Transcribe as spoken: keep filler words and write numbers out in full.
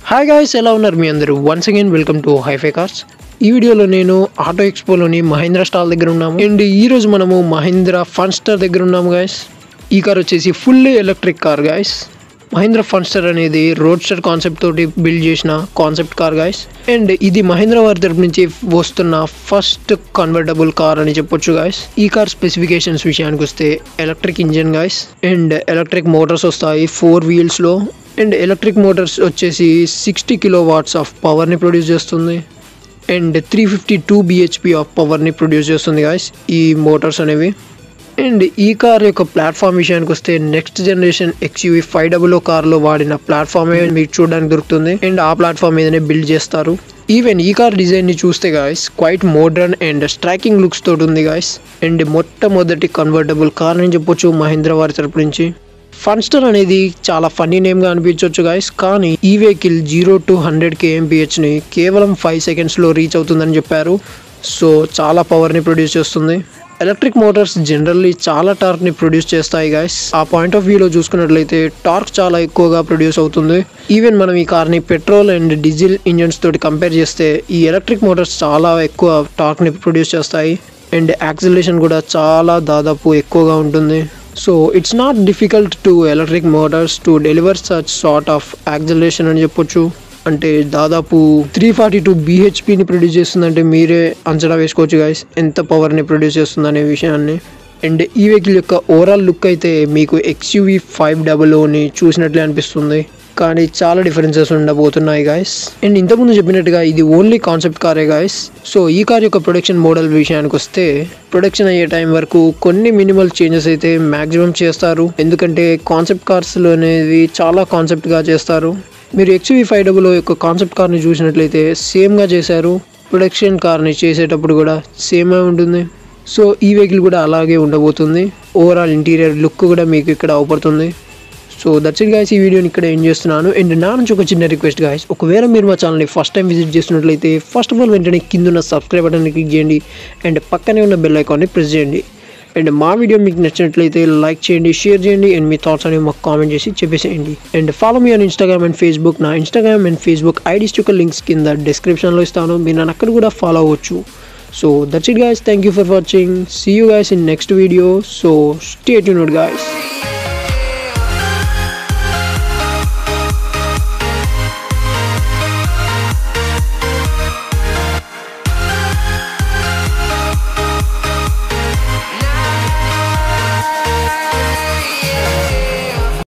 Hi guys, ఎలా ఉన్నారు మీ అందరూ? Once again welcome to hi fi cars. ఈ వీడియోలో నేను ఆటో ఎక్స్పోలోని మహేంద్ర స్టాల్ దగ్గర ఉన్నాము అండ్ ఈ రోజు మనము మహేంద్ర ఫన్స్టర్ దగ్గర ఉన్నాము గైస్. ఈ కార్ వచ్చేసి fully electric car guys. Mahindra Funster అనేది రోడ్స్టర్ కాన్సెప్ట్ తోటి బిల్డ్ చేసిన కాన్సెప్ట్ కార్ గైస్. అండ్ ఇది మహేంద్ర వారి తరపు నుంచి వస్తున్న ఫస్ట్ కన్వర్టబుల్ కార్ అని చెప్పొచ్చు గైస్. ఈ కార్ స్పెసిఫికేషన్స్ విషయానికి వస్తే electric engine guys and electric motors వస్తాయి ఫోర్ వీల్స్ లో. అండ్ ఎలక్ట్రిక్ మోటార్స్ వచ్చేసి సిక్స్టీ కిలో వాట్స్ ఆఫ్ పవర్ని ప్రొడ్యూస్ చేస్తుంది and three fifty two BHP of పవర్ని ప్రొడ్యూస్ చేస్తుంది గాయస్ ఈ మోటార్స్ అనేవి. అండ్ ఈ కార్ యొక్క ప్లాట్ఫామ్ విషయానికి వస్తే next generation XUV five double O కార్లో వాడిన ప్లాట్ఫామే మీకు చూడడానికి దొరుకుతుంది అండ్ ఆ ప్లాట్ఫామ్ మీదనే బిల్డ్ చేస్తారు. ఈవెన్ ఈ కార్ డిజైన్ని చూస్తే guys quite modern and striking looks తోటి ఉంది గాయస్. అండ్ మొట్టమొదటి కన్వర్టబుల్ కార్ అని చెప్పొచ్చు మహేంద్ర వారి తరపు నుంచి. ఫన్స్టర్ అనేది చాలా ఫన్నీ నేమ్గా అనిపించవచ్చు గాయస్, కానీ ఈ వెహికల్ జీరో టు హండ్రెడ్ కేఎంపిహెచ్ని కేవలం ఫైవ్ సెకండ్స్లో రీచ్ అవుతుందని చెప్పారు. సో చాలా పవర్ని ప్రొడ్యూస్ చేస్తుంది. ఎలక్ట్రిక్ మోటార్స్ జనరల్లీ చాలా టార్క్ని ప్రొడ్యూస్ చేస్తాయి గాయస్. ఆ పాయింట్ ఆఫ్ వ్యూలో చూసుకున్నట్లయితే టార్క్ చాలా ఎక్కువగా ప్రొడ్యూస్ అవుతుంది. ఈవెన్ మనం ఈ కార్ని పెట్రోల్ అండ్ డీజిల్ ఇంజన్స్ తోటి కంపేర్ చేస్తే ఈ ఎలక్ట్రిక్ మోటార్స్ చాలా ఎక్కువ టార్క్ని ప్రొడ్యూస్ చేస్తాయి అండ్ యాక్సిలరేషన్ కూడా చాలా దాదాపు ఎక్కువగా ఉంటుంది. So it's not difficult to electric motors to deliver such sort of acceleration అని చెప్పొచ్చు. అంటే దాదాపు త్రీ ఫార్టీ టూ బిహెచ్పిని ప్రొడ్యూస్ చేస్తుందంటే మీరే అంచనా వేసుకోవచ్చు గైస్ ఎంత పవర్ని ప్రొడ్యూస్ చేస్తుంది అనే విషయాన్ని. అండ్ ఈ వెహికల్ యొక్క ఓవరాల్ లుక్ అయితే మీకు ఎక్స్యూవీ ఫైవ్ డబల్ ఓని చూసినట్లే అనిపిస్తుంది, కానీ చాలా డిఫరెన్సెస్ ఉండబోతున్నాయి గాయస్. అండ్ ఇంతకుముందు చెప్పినట్టుగా ఇది ఓన్లీ కాన్సెప్ట్ కారే గాయస్. సో ఈ కార్ యొక్క ప్రొడక్షన్ మోడల్ విషయానికి వస్తే ప్రొడక్షన్ అయ్యే టైం వరకు కొన్ని మినిమల్ చేంజెస్ అయితే మ్యాక్సిమం చేస్తారు, ఎందుకంటే కాన్సెప్ట్ కార్స్లో అనేది చాలా కాన్సెప్ట్గా చేస్తారు. మీరు ఎక్స్యూవీ ఫైవ్ డబుల్ యొక్క కాన్సెప్ట్ కార్ని చూసినట్లయితే సేమ్గా చేశారు. ప్రొడక్షన్ కార్ని చేసేటప్పుడు కూడా సేమే ఉంటుంది. సో ఈ వెహికల్ కూడా అలాగే ఉండబోతుంది. ఓవరాల్ ఇంటీరియర్ లుక్ కూడా మీకు ఇక్కడ అవపడుతుంది. సో దట్స్ ఇట్ గాయస్, ఈ వీడియోని ఇక్కడ ఏం చేస్తున్నాను. అండ్ నా నుంచి ఒక చిన్న రిక్వెస్ట్ గాయస్, ఒకవేళ మీరు మా ఛానల్ని ఫస్ట్ టైం విజిట్ చేస్తున్నట్లయితే ఫస్ట్ ఆఫ్ ఆల్ వెంటనే కింద ఉన్న సబ్స్క్రైబ్ బటన్ని క్లిక్ చేయండి అండ్ పక్కనే ఉన్న బెల్ ఐకాన్ని ప్రెస్ చేయండి. అండ్ మా వీడియో మీకు నచ్చినట్లయితే లైక్ చేయండి, షేర్ చేయండి అండ్ మీ థాట్స్ అనేవి మాకు కామెంట్ చేసి చెప్పేసేయండి. And follow me on Instagram and Facebook. నా ఇన్స్టాగ్రామ్ అండ్ ఫేస్బుక్ ఐడీస్ యొక్క లింక్స్ కింద డిస్క్రిప్షన్లో ఇస్తాను, మీరు నన్ను అక్కడ కూడా ఫాలో అవ్వచ్చు. So that's it guys, thank you for watching. See you guys in next video. So stay tuned guys.